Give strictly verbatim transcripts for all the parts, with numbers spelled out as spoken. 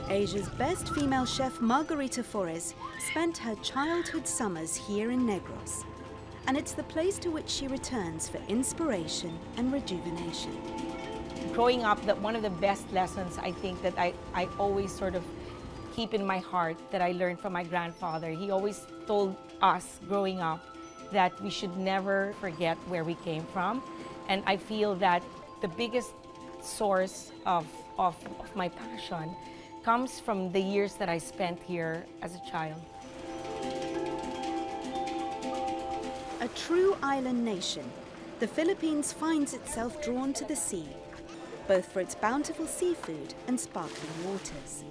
Asia's best female chef Margarita Fores spent her childhood summers here in Negros, and it's the place to which she returns for inspiration and rejuvenation. Growing up, that one of the best lessons I think that I, I always sort of keep in my heart that I learned from my grandfather. He always told us growing up that we should never forget where we came from. And I feel that the biggest source of, of, of my passion comes from the years that I spent here as a child. A true island nation, the Philippines finds itself drawn to the sea, both for its bountiful seafood and sparkling waters.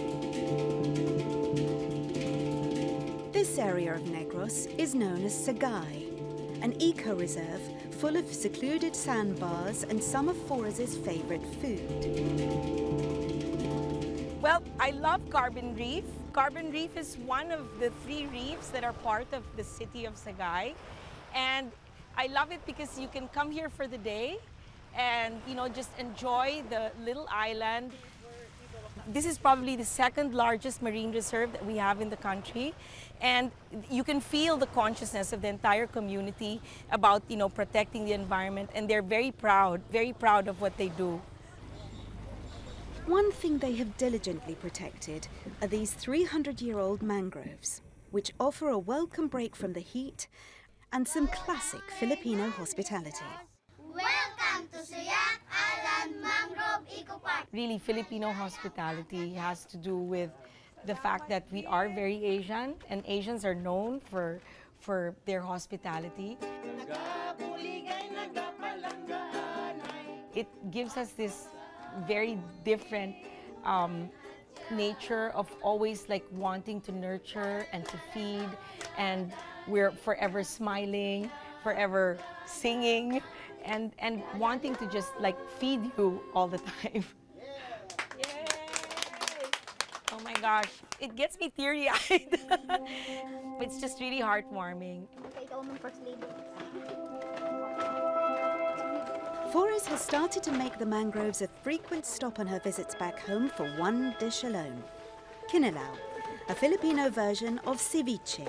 This area of Negros is known as Sagay, an eco-reserve full of secluded sandbars and some of Fores's favorite food. Well, I love Carbon Reef. Carbon Reef is one of the three reefs that are part of the city of Sagay. And I love it because you can come here for the day and, you know, just enjoy the little island. This is probably the second largest marine reserve that we have in the country. And you can feel the consciousness of the entire community about, you know, protecting the environment. And they're very proud, very proud of what they do. One thing they have diligently protected are these three hundred year old mangroves, which offer a welcome break from the heat and some classic Filipino hospitality. Welcome to Suyak Island Mangrove Eco Park. Really, Filipino hospitality has to do with the fact that we are very Asian, and Asians are known for, for their hospitality. It gives us this very different um, nature of always like wanting to nurture and to feed, and we're forever smiling, forever singing, and, and wanting to just like feed you all the time. Yay! Oh my gosh, it gets me teary-eyed. It's just really heartwarming. Fores has started to make the mangroves a frequent stop on her visits back home for one dish alone: kinilaw, a Filipino version of ceviche.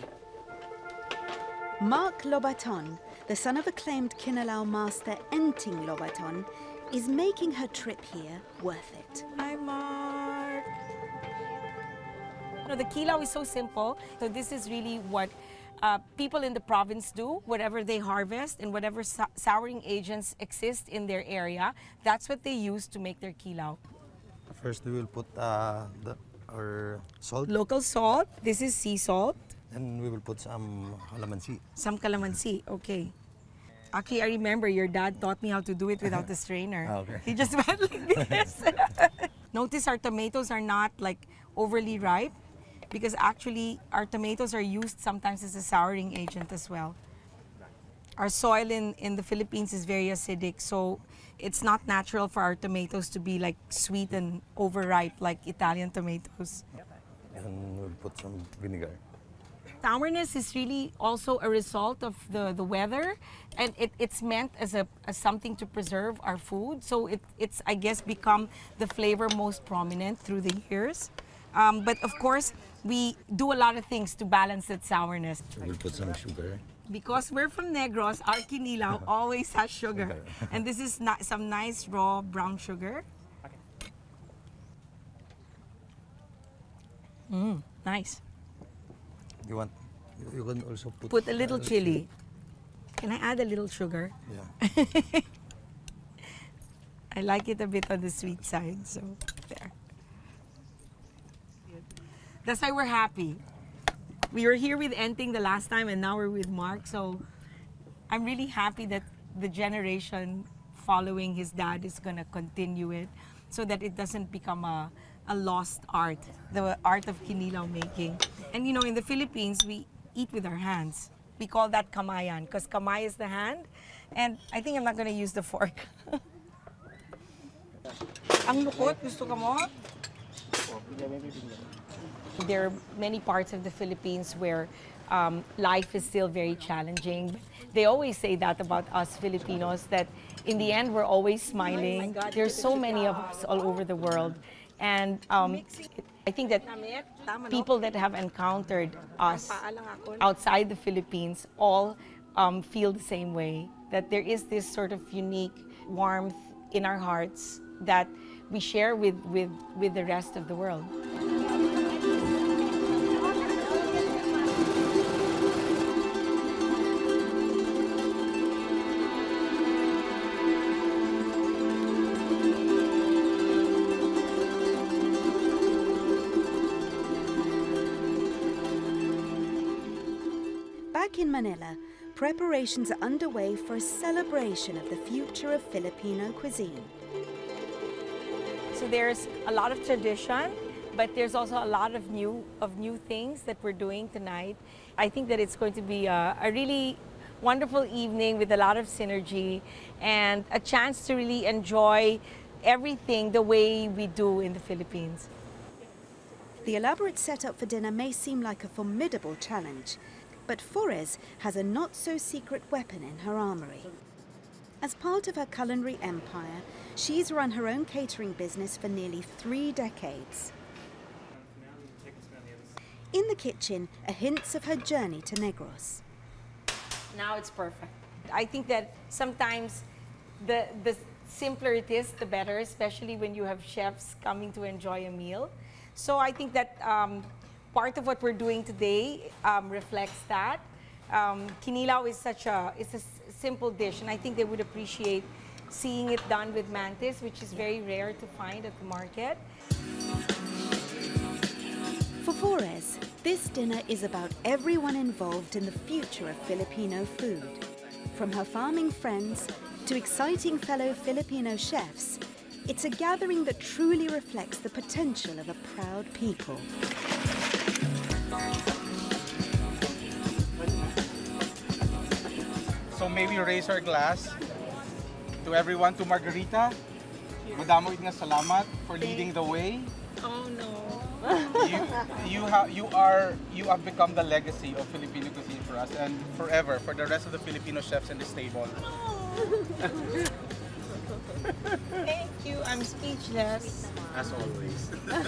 Mark Lobaton, the son of acclaimed kinilaw master Enting Lobaton, is making her trip here worth it. Hi, Mark. You know, the kilaw is so simple. So this is really what uh, people in the province do. Whatever they harvest and whatever sou souring agents exist in their area, that's what they use to make their kilaw. First, we will put uh, the, our salt. Local salt. This is sea salt. And we will put some calamansi. Some calamansi, okay. Actually, I remember your dad taught me how to do it without the strainer. Ah, okay. He just went like this. Notice our tomatoes are not like overly ripe, because actually our tomatoes are used sometimes as a souring agent as well. Our soil in, in the Philippines is very acidic, so it's not natural for our tomatoes to be like sweet and overripe like Italian tomatoes. And we'll put some vinegar. Sourness is really also a result of the, the weather, and it, it's meant as, a, as something to preserve our food. So it, it's, I guess, become the flavor most prominent through the years. Um, but of course, we do a lot of things to balance that sourness. We'll put some sugar. Because we're from Negros, our kinilaw always has sugar. And this is not, some nice raw brown sugar. Mmm, nice. You want, you can also put... Put a little uh, chili. Can I add a little sugar? Yeah. I like it a bit on the sweet side, so there. That's why we're happy. We were here with Enting the last time, and now we're with Mark, so I'm really happy that the generation following his dad is going to continue it so that it doesn't become a, a lost art, the art of kinilaw making. And you know, in the Philippines, we eat with our hands. We call that kamayan, because kamay is the hand, and I think I'm not going to use the fork. Ang lukot, gusto ka mo? There are many parts of the Philippines where um, life is still very challenging. They always say that about us Filipinos, that in the end we're always smiling. There's so many of us all over the world. And um, I think that people that have encountered us outside the Philippines all um, feel the same way, that there is this sort of unique warmth in our hearts that we share with, with, with the rest of the world. Back in Manila, preparations are underway for a celebration of the future of Filipino cuisine. So there's a lot of tradition, but there's also a lot of new of new things that we're doing tonight. I think that it's going to be a, a really wonderful evening with a lot of synergy and a chance to really enjoy everything the way we do in the Philippines. The elaborate setup for dinner may seem like a formidable challenge, but Fores has a not-so-secret weapon in her armory. As part of her culinary empire, she's run her own catering business for nearly three decades. In the kitchen are hints of her journey to Negros. Now it's perfect. I think that sometimes the, the simpler it is, the better, especially when you have chefs coming to enjoy a meal. So I think that um, part of what we're doing today um, reflects that. Um, Kinilaw is such a, it's a s simple dish, and I think they would appreciate seeing it done with mantis, which is very rare to find at the market. For Fores, this dinner is about everyone involved in the future of Filipino food. From her farming friends to exciting fellow Filipino chefs, it's a gathering that truly reflects the potential of a proud people. So maybe raise our glass to everyone, to Margarita. Madamo nga salamat for leading the way. Oh no. You, you, ha you, are, you have become the legacy of Filipino cuisine for us and forever for the rest of the Filipino chefs in this table. Thank you, I'm speechless. As always.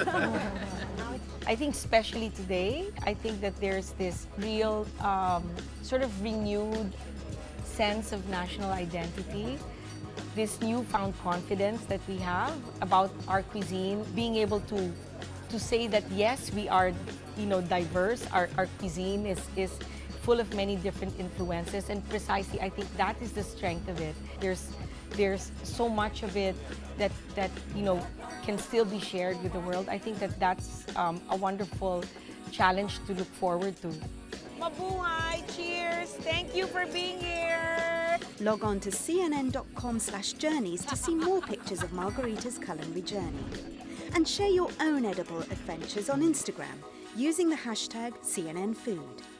I think especially today, I think that there's this real um, sort of renewed sense of national identity, this newfound confidence that we have about our cuisine, being able to to say that yes, we are, you know, diverse. Our, our cuisine is is full of many different influences, and precisely, I think that is the strength of it. There's there's so much of it that that you know can still be shared with the world. I think that that's um, a wonderful challenge to look forward to. Mabuhay! Cheers! Thank you for being here! Log on to c n n dot com slash journeys to see more pictures of Margarita's culinary journey. And share your own edible adventures on Instagram using the hashtag C N N Food.